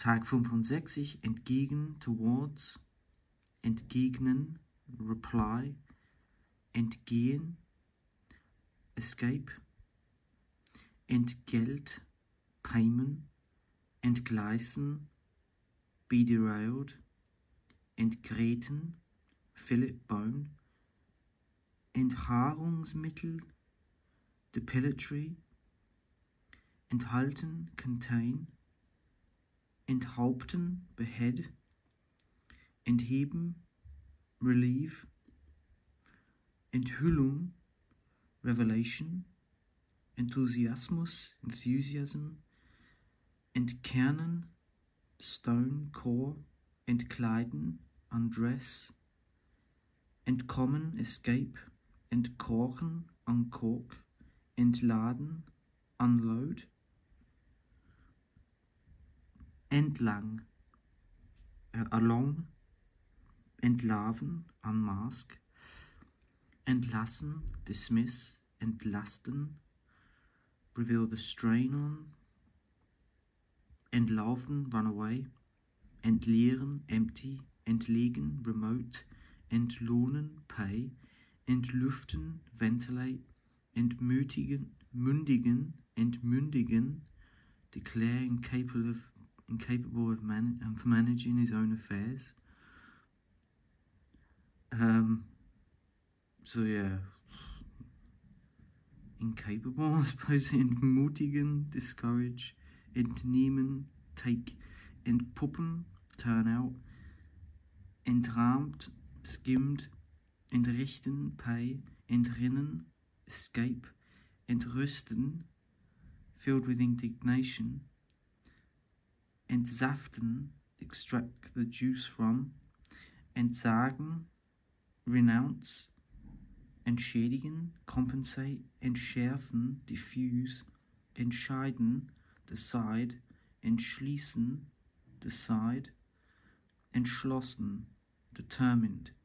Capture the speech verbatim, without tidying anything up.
Tag fünfundsechzig, entgegen, towards, entgegnen, reply, entgehen, escape, entgelt, payment, entgleisen, be derailed, entgreten, fillet bone, Enthaarungsmittel, depilatory, enthalten, contain, enthaupten, behead, entheben, relieve, Enthüllung, revelation, Enthusiasmus, enthusiasm, entkernen, stone, core, entkleiden, undress, entkommen, escape, entkorken, uncork, entladen, unload, entlang, uh, along, entlarven, unmask, entlassen, dismiss, entlasten, reveal the strain on, entlaufen, run away, entleeren, empty, entlegen, remote, entlohnen, pay, entlüften, ventilate, entmütigen, mündigen, entmündigen, declare incapable of, incapable of, man, of managing his own affairs. Um, so yeah, incapable, I suppose, entmutigen, discourage, entnehmen, take, entpuppen, turn out, entrahmt, skimmed, entrichten, pay, entrinnen, escape, entrüsten, filled with indignation, entsaften, extract the juice from, entsagen, renounce, entschädigen, compensate, entschärfen, diffuse, entscheiden, decide, entschließen, decide, entschlossen, determined,